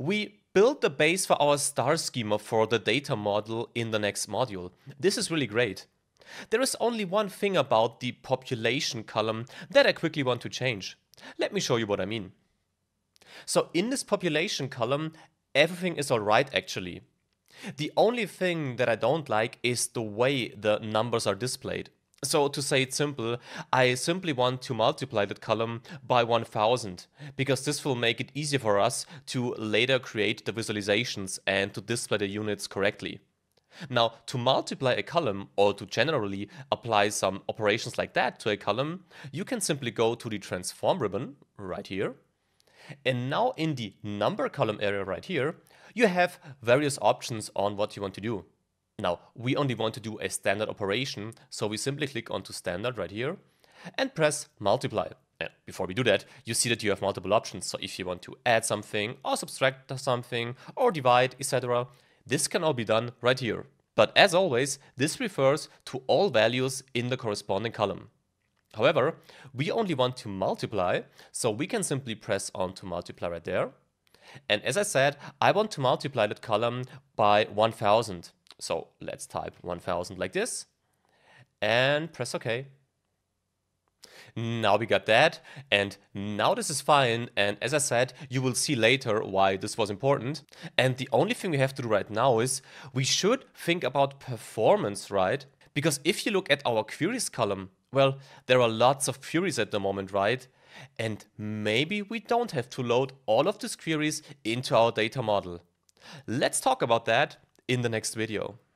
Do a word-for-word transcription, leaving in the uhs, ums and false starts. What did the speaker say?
We build the base for our star schema for the data model in the next module. This is really great. There is only one thing about the population column that I quickly want to change. Let me show you what I mean. So in this population column, everything is alright actually. The only thing that I don't like is the way the numbers are displayed. So to say it simple, I simply want to multiply that column by one thousand, because this will make it easier for us to later create the visualizations and to display the units correctly. Now, to multiply a column or to generally apply some operations like that to a column, you can simply go to the transform ribbon right here. And now in the number column area right here, you have various options on what you want to do. Now, we only want to do a standard operation, so we simply click onto standard right here and press multiply. And before we do that, you see that you have multiple options. So if you want to add something or subtract something or divide, et cetera, this can all be done right here. But as always, this refers to all values in the corresponding column. However, we only want to multiply, so we can simply press on to multiply right there. And as I said, I want to multiply that column by one thousand. So let's type one thousand like this and press OK. Now we got that, and now this is fine, and as I said, you will see later why this was important. And the only thing we have to do right now is we should think about performance, right? Because if you look at our queries column, well, there are lots of queries at the moment, right? And maybe we don't have to load all of these queries into our data model. Let's talk about that in the next video.